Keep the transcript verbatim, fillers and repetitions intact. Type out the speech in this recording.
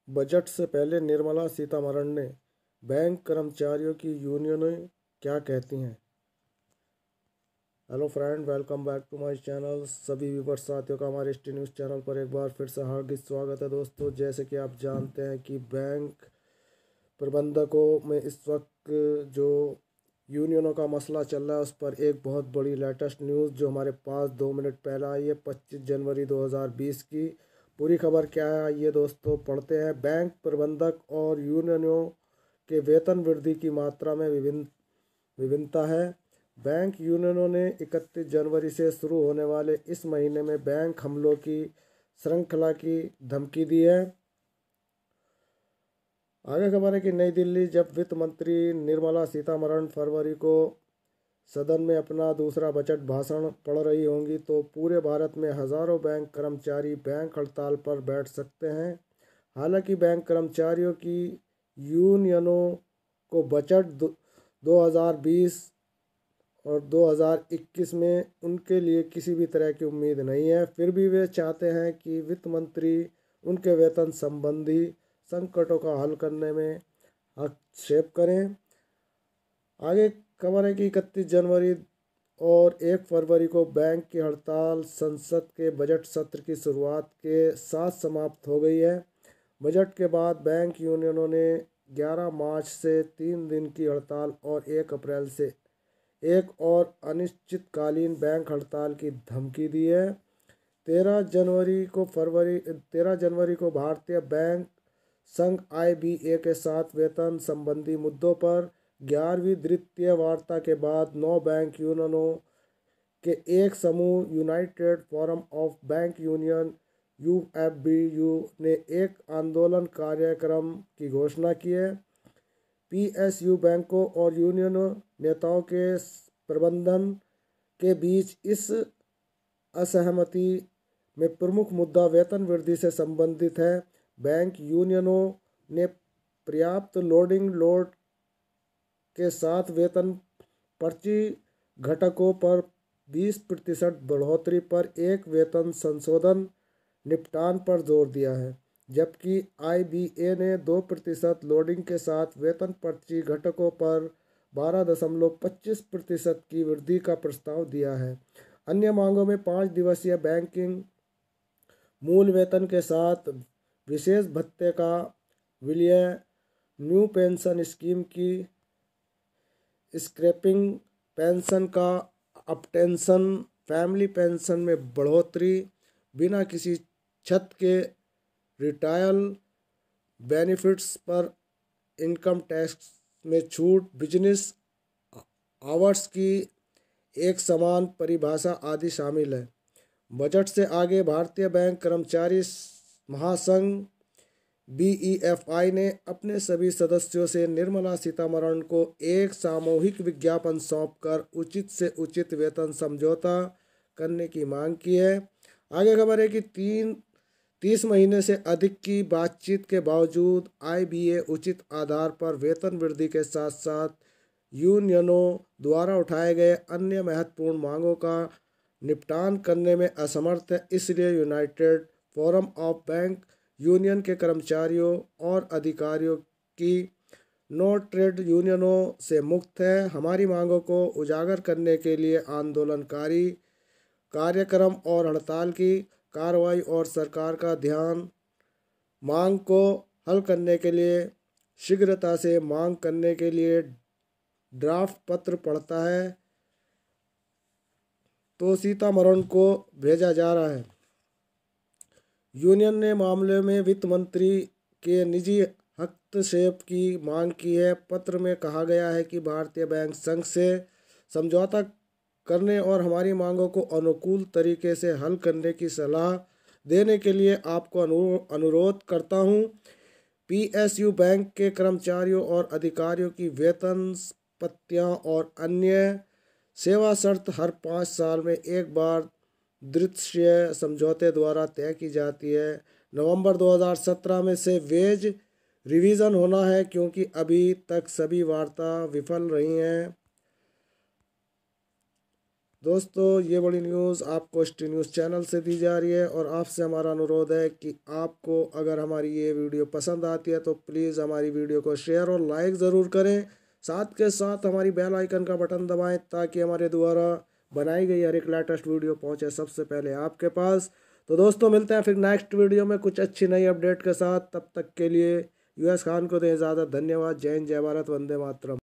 Budget से पहले निर्मला सीतारमण ने बैंक कर्मचारियों की यूनियनें क्या कहती हैं। Hello friend, welcome back to my channel. सभी व्यूअर्स साथियों का हमारे टी न्यूज़ चैनल पर एक बार फिर से हार्दिक स्वागत है। दोस्तों, जैसे कि आप जानते हैं कि बैंक प्रबंधकों में इस वक्त जो यूनियनों का मसला चल रहा है, उस पर एक बहुत बड़ी लेटेस्ट न्यूज़ जो हमारे पास दो मिनट पहले आई है, पच्चीस जनवरी दो हज़ार बीस की। पूरी खबर क्या है आइए दोस्तों पढ़ते हैं। बैंक प्रबंधक और यूनियनों के वेतन वृद्धि की मात्रा में विभिन्न विभिन्नता है। बैंक यूनियनों ने इकतीस जनवरी से शुरू होने वाले इस महीने में बैंक हमलों की श्रृंखला की धमकी दी है। आगे खबर है कि नई दिल्ली, जब वित्त मंत्री निर्मला सीतारमण फरवरी को सदन में अपना दूसरा बजट भाषण पढ़ रही होंगी, तो पूरे भारत में हजारों बैंक कर्मचारी बैंक हड़ताल पर बैठ सकते हैं। हालांकि बैंक कर्मचारियों की यूनियनों को बजट दो हज़ार बीस और दो हज़ार इक्कीस में उनके लिए किसी भी तरह की उम्मीद नहीं है। फिर भी वे चाहते हैं कि वित्त मंत्री उनके वेतन संबंधी संकटों का हल करने में हस्तक्षेप करें। आगे खबर है कि इकतीस जनवरी और एक फरवरी को बैंक की हड़ताल संसद के बजट सत्र की शुरुआत के साथ समाप्त हो गई है। बजट के बाद बैंक यूनियनों ने ग्यारह मार्च से तीन दिन की हड़ताल और एक अप्रैल से एक और अनिश्चितकालीन बैंक हड़ताल की धमकी दी है। तेरह जनवरी को फरवरी तेरह जनवरी को भारतीय बैंक संघ आई बी ए के साथ वेतन संबंधी मुद्दों पर ग्यारहवीं द्वितीय वार्ता के बाद नौ बैंक यूनियनों के एक समूह United Forum of Bank Union U F B U ने एक आंदोलन कार्यक्रम की घोषणा की है। पी एस यू बैंकों और यूनियन नेताओं के प्रबंधन के बीच इस असहमति में प्रमुख मुद्दा वेतन वृद्धि से संबंधित है। बैंक यूनियनों ने पर्याप्त लोडिंग लोड के साथ वेतन पर्ची घटकों पर बीस प्रतिशत बढ़ोतरी पर एक वेतन संशोधन निपटान पर जोर दिया है, जबकि आई बी ए ने दो प्रतिशत लोडिंग के साथ वेतन पर्ची घटकों पर बारह दशमलव पच्चीस प्रतिशत की वृद्धि का प्रस्ताव दिया है। अन्य मांगों में पाँच दिवसीय बैंकिंग मूल वेतन के साथ विशेष भत्ते का विलय, न्यू पेंशन स्कीम की स्क्रैपिंग, पेंशन का अपटेंशन, फैमिली पेंशन में बढ़ोतरी, बिना किसी छत के रिटायल बेनिफिट्स पर इनकम टैक्स में छूट, बिजनेस आवर्स की एक समान परिभाषा आदि शामिल है। बजट से आगे भारतीय बैंक कर्मचारी महासंघ बी ई एफ आई ने अपने सभी सदस्यों से निर्मला सीतारमण को एक सामूहिक विज्ञापन सौंपकर उचित से उचित वेतन समझौता करने की मांग की है। आगे खबर है कि तीन तीस महीने से अधिक की बातचीत के बावजूद आई बी ए उचित आधार पर वेतन वृद्धि के साथ साथ यूनियनों द्वारा उठाए गए अन्य महत्वपूर्ण मांगों का निपटान करने में असमर्थ है। इसलिए United Forum of Bank Union के कर्मचारियों और अधिकारियों की नो ट्रेड यूनियनों से मुक्त है। हमारी मांगों को उजागर करने के लिए आंदोलनकारी कार्यक्रम और हड़ताल की कार्रवाई और सरकार का ध्यान मांग को हल करने के लिए शीघ्रता से मांग करने के लिए ड्राफ्ट पत्र पढ़ता है तो सीतारमण को भेजा जा रहा है। यूनियन ने मामले में वित्त मंत्री के निजी हस्तक्षेप की मांग की है। पत्र में कहा गया है कि भारतीय बैंक संघ से समझौता करने और हमारी मांगों को अनुकूल तरीके से हल करने की सलाह देने के लिए आपको अनुरोध करता हूं। पी एस यू बैंक के कर्मचारियों और अधिकारियों की वेतन पत्तियां और अन्य सेवा शर्त हर पाँच साल में एक बार द्विपक्षीय समझौते द्वारा तय की जाती है। नवंबर दो हज़ार सत्रह में से वेज रिवीजन होना है, क्योंकि अभी तक सभी वार्ता विफल रही हैं। दोस्तों ये बड़ी न्यूज़ आपको एसटी न्यूज़ चैनल से दी जा रही है और आपसे हमारा अनुरोध है कि आपको अगर हमारी ये वीडियो पसंद आती है तो प्लीज़ हमारी वीडियो को शेयर और लाइक ज़रूर करें। साथ के साथ हमारी बेल आइकन का बटन दबाएं ताकि हमारे द्वारा बनाई गई हर एक लेटेस्ट वीडियो पहुंचे सबसे पहले आपके पास। तो दोस्तों मिलते हैं फिर नेक्स्ट वीडियो में कुछ अच्छी नई अपडेट के साथ। तब तक के लिए यूएस खान को दें इजाज़त। धन्यवाद। जय हिंद, जय भारत, वंदे मातरम।